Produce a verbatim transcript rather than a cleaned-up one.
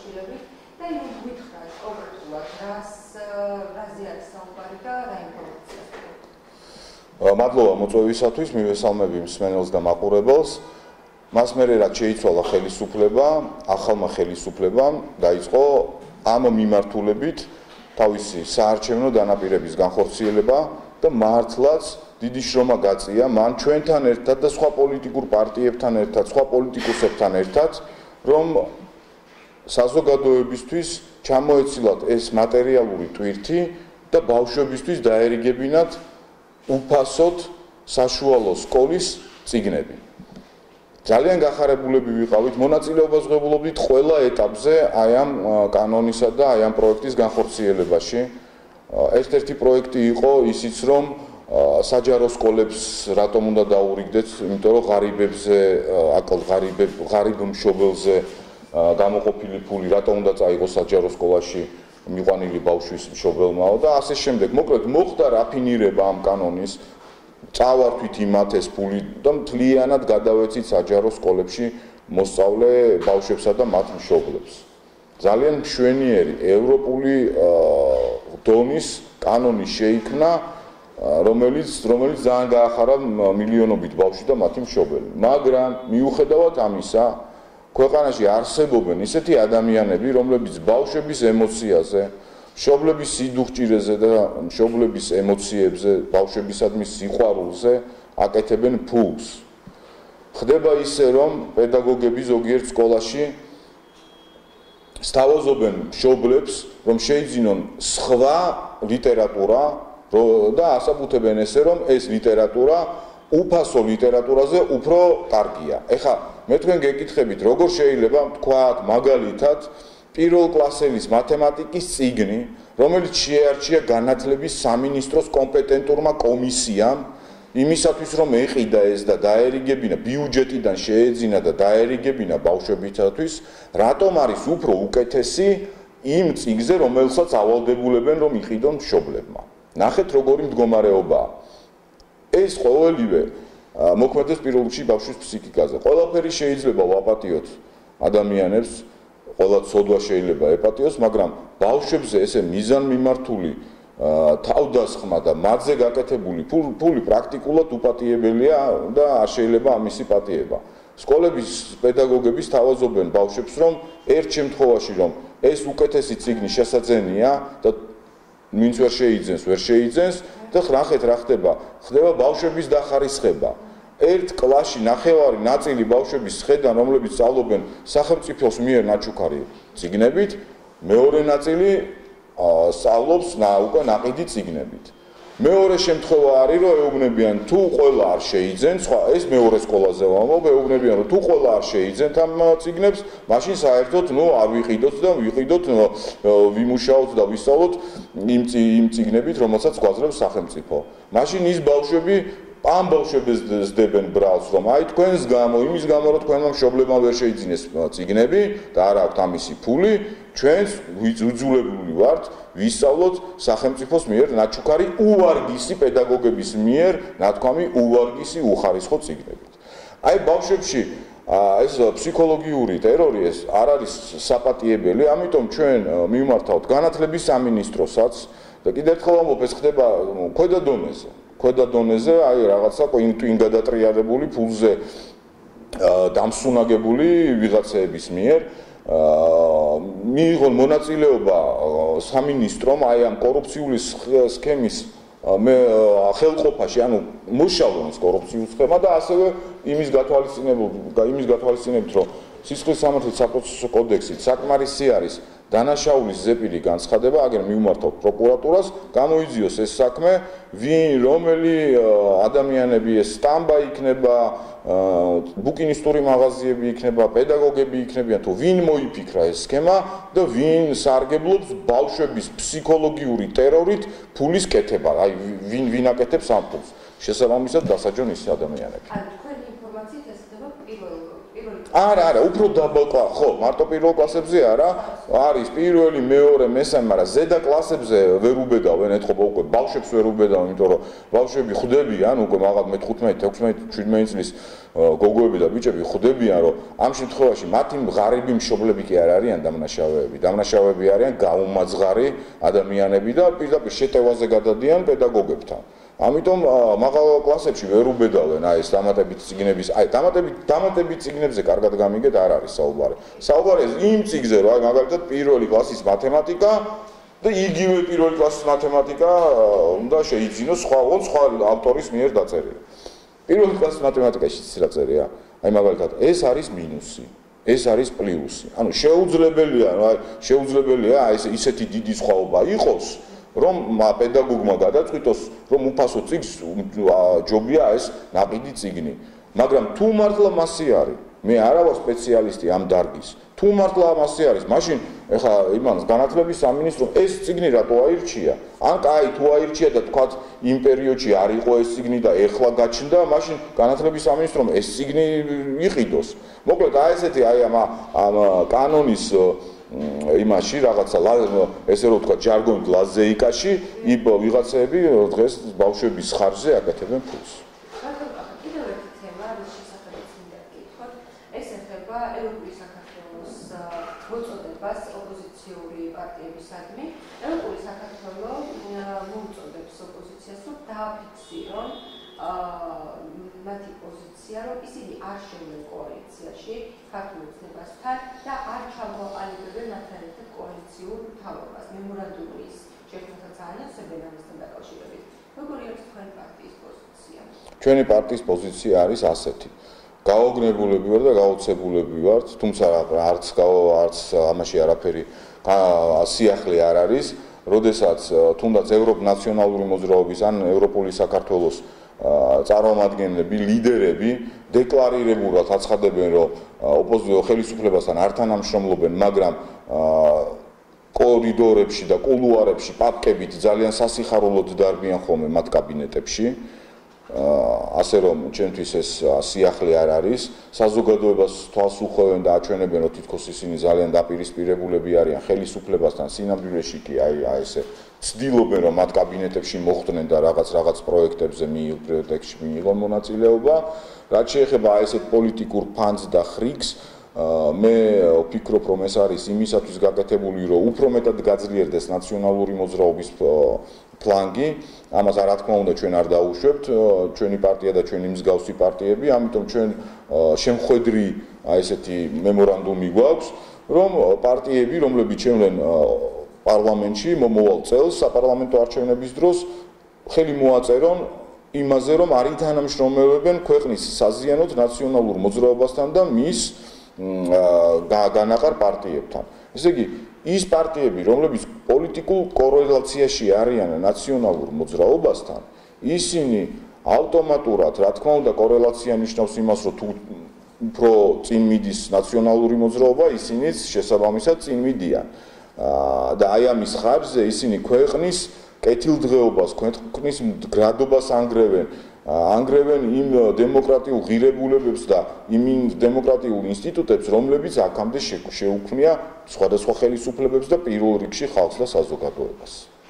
დაკავშირებით და იმ გითხრათ კონკრეტულად რას რაზე არის საუბარი და რა ინფორმაციას გქონდათ? მადლობა მოწვევისათვის, მივესალმები მსმენელს და მაყურებელს. მას მერე რაც შეიცვალა ხელისუფლება, ახალმა ხელისუფლებამ დაიწყო ამ მიმართულებით თავისი საარჩევნო დანაპირების განხორციელება და მართლაც დიდი შრომა გაწია მან ჩვენთან ერთად და სხვა პოლიტიკურ პარტიებთან ერთად, სხვა პოლიტიკოსებთან ერთად, რომ საზოგადოებისთვის ჩამოეცილათ ეს მატერიალური ტვირთი და ბავშვებისთვის დაერიგებინათ უფასოდ საშუალო სკოლის წიგნები. ძალიან გახარებულები ვიყავით, მონაწილეობას ვღებულობდით ყველა ეტაპზე აი ამ კანონისა და აი ამ პროექტის განხორციელებაში. ერთ-ერთი პროექტი იყო ისიც, რომ საჯარო სკოლებს რატომ უნდა დაურიგდეთ, იმიტომ რომ ღარიბებზე, აკალ ღარიბებ, ღარიბ მშობელზე გამოყოფილი ფული რატომ უნდა წაიღოს საჯარო სკოლაში მიყვანილი ბავშვის მშობელმაო და ასე შემდეგ. მოკლედ მოხდა რაფინირება ამ კანონის, წავართვით იმათ ეს ფული და მთლიანად გადავეცით საჯარო სკოლებში მოსწავლე ბავშვებსა და მათ მშობლებს. ძალიან მშვენიერი ევროპული დონის კანონი შეიქმნა, რომელიც რომელიც ძალიან გაახარა მილიონობით ბავშვი და მათი მშობელი. მაგრამ მიუხედავად ამისა, ქვეყანაში არსებობენ ისეთი ადამიანები, რომლებიც ბავშვების ემოციაზე, მშობლების სიდუხჭირეზე და მშობლების ემოციებზე, ბავშვებისადმი სიყვარულზე აკეთებენ ფულს. ხდება ისე, რომ პედაგოგები ზოგიერთ სკოლაში სთავაზობენ მშობლებს, რომ შეიძინონ სხვა ლიტერატურა და ასაბუთებენ ესე, რომ ეს ლიტერატურა უფასო ლიტერატურაზე უფრო კარგია. ეხლა მე თქვენ გეკითხებით, როგორ შეიძლება თქვათ მაგალითად პირველ კლასელის მათემატიკის წიგნი, რომელიც შეარჩია განათლების სამინისტროს კომპეტენტურმა კომისიამ, იმისათვის რომ ეყიდა ეს და დაერიგებინა ბიუჯეტიდან შეეძინა და დაერიგებინა ბავშვებისათვის, რატომ არის უფრო უკეთესი იმ წიგნზე, რომელსაც ავალდებულებენ რომ იყიდონ მშობლებმა. ნახეთ როგორი მდგომარეობაა. ეს ყოველივე მოქმედებს პირველ რიგში ბავშვის ფსიქიკაზე. ყველაფერი შეიძლება ვაპატიოთ ადამიანებს, ყველა ცოდვა შეიძლება ეპატიოს, მაგრამ ბავშვებზე ესე მიზანმიმართული თავდასხმა და მათზე გაკეთებული ფული პრაქტიკულად უპატიებელია და არ შეიძლება ამისი პატიება. სკოლების პედაგოგები სთავაზობენ ბავშვებს, რომ ერთ შემთხვევაში რომ ეს უკეთესი წიგნი შესაძენია და ვინც ვერ შეიძენს, ვერ შეიძენს და ნახეთ რა ხდება, ხდება ბავშვების დახარისხება. ერთ კლასში ნახევარი ნაწილი ბავშვების შედან, რომლებიც სწავლობენ სახელმწიფოს მიერ ნაჩუქარი წიგნებით, მეორე ნაწილი სწავლობს უკვე ნაყიდი წიგნებით. მეორე შემთხვევა არის, რომ ეუბნებიან თუ ყველა არ შეიძენს, სხვა ეს მეორე სკოლაზე ვამბობ, ეუბნებიან რომ თუ ყველა არ შეიძენთ ამ წიგნებს, მაშინ საერთოდ ნუ არ ვიყიდოთ და ვიყიდოთ, ვიმუშაოთ და ვისწავლოთ იმ იმ წიგნებით, რომელსაც გვაძლევს სახელმწიფო. მაშინ ის ბავშვები ამ ბავშვებს ზდებენ ბრალს, რომ აი თქვენს გამო, იმის გამო, რომ თქვენმა მშობლებმა ვერ შეიძინეს წიგნები და არ აქვთ ამისი ფული, ჩვენს უძულებული ვართ ვისწავლოთ სახელმწიფოს მიერ ნაჩუქარი უვარგისი პედაგოგების მიერ ნათქვამი უვარგისი უხარისხო წიგნებით. აი ბავშვებში ეს ფსიქოლოგიური ტერორი ეს არ არის საპატიებელი, ამიტომ ჩვენ მივმართავთ განათლების სამინისტროსაც და კიდევ ერთხელ ვამბობ, ეს ხდება ქვედა დონეზე. ქვედა დონეზე, აი რაღაცა ტვინ გადატრიალებული ფულზე დამსუნაგებული ვიღაცეების მიერ მიიღონ მონაწილეობა სამინისტრომ აი ამ კორუფციული სქემის მე ხელყოფაში, ანუ მუშაობენ კორუფციული სქემა და ასევე იმის გათვალისწინებით, იმის გათვალისწინებით, რომ სისხლის სამართლის საპროცესო კოდექსით საკმარისი არის დანაშაულის ზეპირი განცხადება, აგერ მივმართავთ პროკურატურას, გამოიძიოს ეს საქმე, ვინ რომელი ადამიანები ეს სტამბა იქნება, ბუკინისტური მაღაზიები იქნება, პედაგოგები იქნებიან, თუ ვინ მოიფიქრა ეს სქემა და ვინ სარგებლობს ბავშვების ფსიქოლოგიური ტერორით ფულის კეთება, აი ვინ ვინ აკეთებს ამ ფულს. შესაბამისად დასაჯონ ის ადამიანები. ანუ თქვენი ინფორმაციით ეს ხდება პირველ პირველ არა, არა, უფრო დაბალ კლასებში, ხო, მარტო პირველ კლასებზე არა, არის პირველი, მეორე, მესამე, მაგრამ ზედა კლასებზე ვერ უბედავენ, ეთქობა უკვე ბავშვებს ვერ უბედავენ, იმიტომ რომ ბავშვები ხვდებიან, უკვე მაგალ მეთხუთმეტი, თექვსმეტი, შვიდმეტი წლის გოგოები და ბიჭები ხვდებიან, რომ ამ შემთხვევაში მათი ღარიბი მშობლები კი არ არიან დამნაშავეები, დამნაშავეები არიან გაუმაძღარი ადამიანები და პირდაპირ შეტევაზე გადადიან პედაგოგებთან. ამიტომ მაღალ კლასებში ვერ უბედავენ აი ეს დამატებით წიგნების, აი დამატებით დამატებით წიგნებზე კარგად გამიგეთ არ არის საუბარი. საუბარი იმ წიგნზე, რომ აი მაგალითად პირველი კლასის მათემატიკა და იგივე პირველი კლასის მათემატიკა უნდა შეიძინოს სხვა სხვა ავტორის მიერ დაწერილი. პირველი კლასის მათემატიკაში რა წერია? აი მაგალითად ეს არის მინუსი, ეს არის პლუსი. ანუ შეუძლებელია, აი შეუძლებელია აი ეს ისეთი დიდი სხვაობა იყოს, რომ პედაგოგმა გადაწყვიტოს, რომ უფასო წიგნს ჯობია ეს ნაყიდი წიგნი. მაგრამ თუ მართლა მასი არის, მე არა ვარ სპეციალისტი ამ დარგის. თუ მართლა მასი არის, მაშინ ეხლა იმანს განათლების სამინისტრომ ეს წიგნი რატო აირჩია? ან კაი თუ აირჩია და თქვათ იმ პერიოდში არ იყო ეს წიგნი და ეხლა გაჩნდა, მაშინ განათლების სამინისტრომ ეს წიგნი იყიდოს. მოკლედ აი ესეთი აი ამ ამ კანონის იმაში რაღაცა ესე რომ ვთქვა ჟარგონით ლაზეიკაში იბ ვიღაცები დღეს ბავშვების ხარჯზე აკეთებენ ფულს. კიდევ ერთი თემა, რის შესახებაც მინდა გითხრათ, ეს ეხება ევროპული საქართველოს მოწოდებას ოპოზიციური პარტიებისადმი. ევროპული საქართველო მოუწოდებს ოპოზიციას, რომ დააფიქსირონ მათი პოზიცია, რომ ისინი არ შევლენ კოალიციაში ქართულ ოცნებასთან და არ ჩამოყალიბებენ მათთან ერთად კოალიციურ მთავრობას. მემორანდუმის შექმნას ძალიან ამასთან დაკავშირებით. როგორი არის თქვენი პარტიის პოზიცია? ჩვენი პარტიის პოზიცია არის ასეთი. გაოგნებულები ვარ და გაოცებულები ვართ, თუმცა არც არც ამაში არაფერი სიახლე არ არის, როდესაც თუნდაც ევროპნაციონალური მოძრაობის ან ევროპული საქართველოს წარმომადგენლები, ლიდერები დეკლარირებულად აცხადებენ, რომ ოპოზიციო ხელისუფლებასთან არ თანამშრომლობენ, მაგრამ კორიდორებში და კულუარებში პაპკებით ძალიან სასიხარულოდ დარბიან ხოლმე მათ კაბინეტებში. ასე რომ ჩვენთვის ეს სიახლე არ არის, საზოგადოებას თვალს უხვევენ და აჩვენებენ, რომ თითქოს ისინი ძალიან დაპირისპირებულები არიან ხელისუფლებასთან, სინამდვილეში კი აი აი ესე ცდილობენ, რომ მათ კაბინეტებში მოხვდნენ და რაღაც რაღაც პროექტებზე პროექტებში მიიღონ მონაწილეობა. რაც შეეხება აი ესეთ პოლიტიკურ ფანს და ხრიგს, მე ვფიქრობ, რომ ეს არის იმისათვის გაკეთებული, რომ უფრო მეტად გაძლიერდეს ნაციონალური მოძრაობის ფლანგი. ამას რა თქმა უნდა ჩვენ არ დაუშვებთ, ჩვენი პარტია და ჩვენი მსგავსი პარტიები, ამიტომ ჩვენ შემხედრი აი ესეთი მემორანდუმი გვაქვს, რომ პარტიები, რომლებიც შევლენ პარლამენტში მომავალ წელს საპარლამენტო არჩევნების დროს ხელი მოაწერონ იმაზე, რომ არ ითანამშრომლებენ ქვეყნის საზიანოდ ნაციონალურ მოძრაობასთან და მის განაყარ პარტიებთან. ესე იგი, ის პარტიები, რომლებიც პოლიტიკურ კორელაციაში არიან ნაციონალურ მოძრაობასთან, ისინი ავტომატურად, რა თქმა უნდა, კორელაცია ნიშნავს იმას, რომ თუ უფრო წინ მიდის ნაციონალური მოძრაობა, ისინიც შესაბამისად წინ მიდიან. და აი ამის ხარჯზე ისინი ქვეყნის კეთილდღეობას, ქვეყნის მდგრადობას ანგრევენ, ანგრევენ იმ დემოკრატიულ ღირებულებებს და იმ დემოკრატიულ ინსტიტუტებს, რომლებიც აქამდე შეუქმნია სხვადასხვა ხელისუფლებებს და პირველ რიგში ხალხს და საზოგადოებას.